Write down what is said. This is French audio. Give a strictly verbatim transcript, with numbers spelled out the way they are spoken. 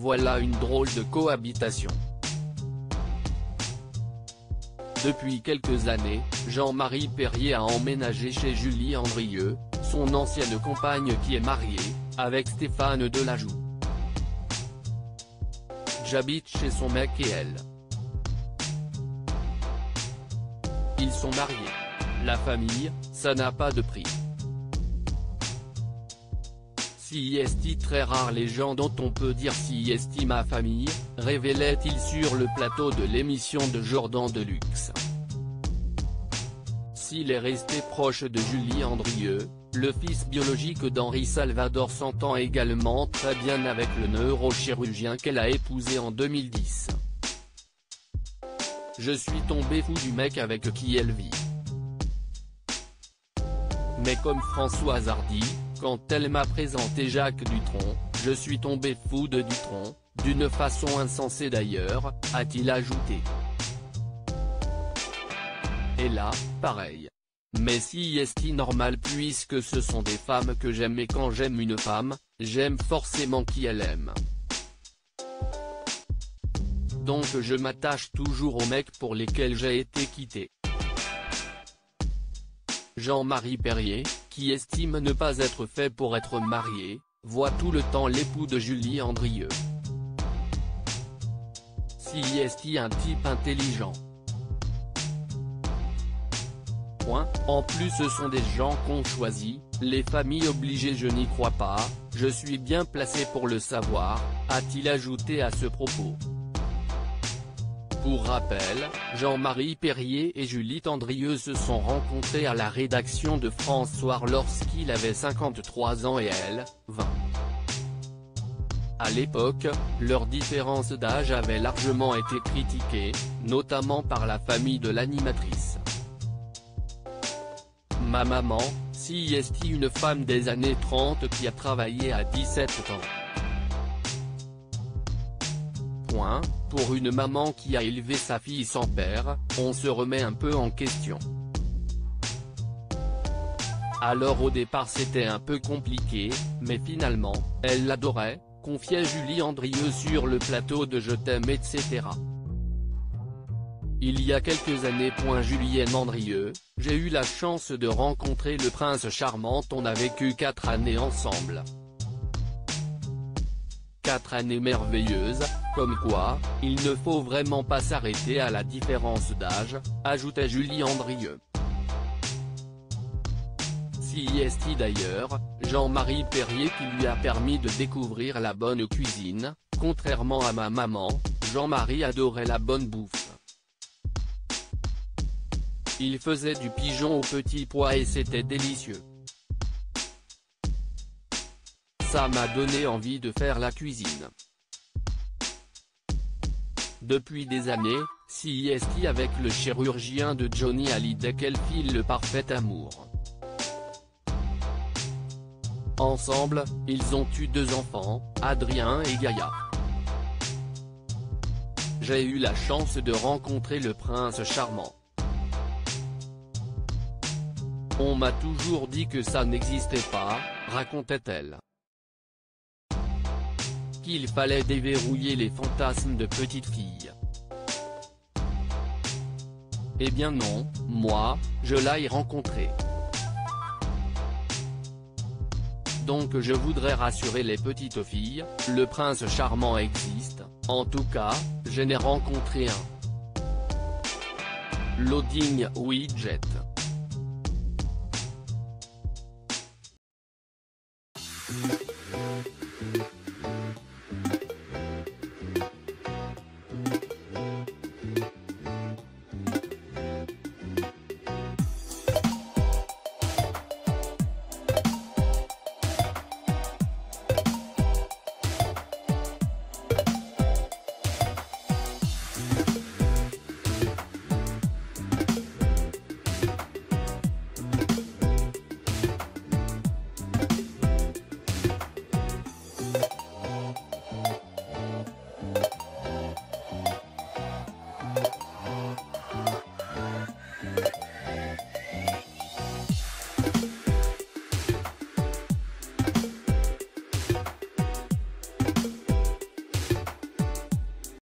voilà une drôle de cohabitation. Depuis quelques années, Jean-Marie Perrier a emménagé chez Julie Andrieux, son ancienne compagne qui est mariée, avec Stéphane Delajoux. J'habite chez son mec et elle. Ils sont mariés. La famille, ça n'a pas de prix. Si est très rare les gens dont on peut dire si est ma famille, révélait-il sur le plateau de l'émission de Jordan Deluxe. S'il est resté proche de Julie Andrieux, le fils biologique d'Henri Salvador s'entend également très bien avec le neurochirurgien qu'elle a épousé en deux mille dix. Je suis tombé fou du mec avec qui elle vit. Mais comme Françoise Hardy, quand elle m'a présenté Jacques Dutronc, je suis tombé fou de Dutronc, d'une façon insensée d'ailleurs, a-t-il ajouté. Et là, pareil. Mais si est normal puisque ce sont des femmes que j'aime et quand j'aime une femme, j'aime forcément qui elle aime. Donc je m'attache toujours aux mecs pour lesquels j'ai été quitté. Jean-Marie Perrier, qui estime ne pas être fait pour être marié, voit tout le temps l'époux de Julie Andrieux. Si est un type intelligent. Point. En plus ce sont des gens qu'on choisit, les familles obligées je n'y crois pas, je suis bien placé pour le savoir, a-t-il ajouté à ce propos. Pour rappel, Jean-Marie Perrier et Julie Andrieux se sont rencontrés à la rédaction de France Soir lorsqu'il avait cinquante-trois ans et elle, vingt. À l'époque, leur différence d'âge avait largement été critiquée, notamment par la famille de l'animatrice. Ma maman, si est une femme des années trente qui a travaillé à dix-sept ans. Point. Pour une maman qui a élevé sa fille sans père, on se remet un peu en question. Alors au départ c'était un peu compliqué, mais finalement, elle l'adorait, confiait Julie Andrieux sur le plateau de Je t'aime et cetera. Il y a quelques années. Julienne Andrieux, j'ai eu la chance de rencontrer le prince charmant, on a vécu quatre années ensemble. Quatre années merveilleuses, comme quoi, il ne faut vraiment pas s'arrêter à la différence d'âge, ajoutait Julie Andrieux. Si est d'ailleurs, Jean-Marie Perrier qui lui a permis de découvrir la bonne cuisine, contrairement à ma maman, Jean-Marie adorait la bonne bouffe. Il faisait du pigeon aux petits pois et c'était délicieux. Ça m'a donné envie de faire la cuisine. Depuis des années, si est avec le chirurgien de Johnny Hallyday qu'elle file le parfait amour. Ensemble, ils ont eu deux enfants, Adrien et Gaïa. J'ai eu la chance de rencontrer le prince charmant. On m'a toujours dit que ça n'existait pas, racontait-elle. Qu'il fallait déverrouiller les fantasmes de petite fille. Eh bien non, moi, je l'ai rencontré. Donc je voudrais rassurer les petites filles, le prince charmant existe, en tout cas, je n'ai rencontré un. Loading widget.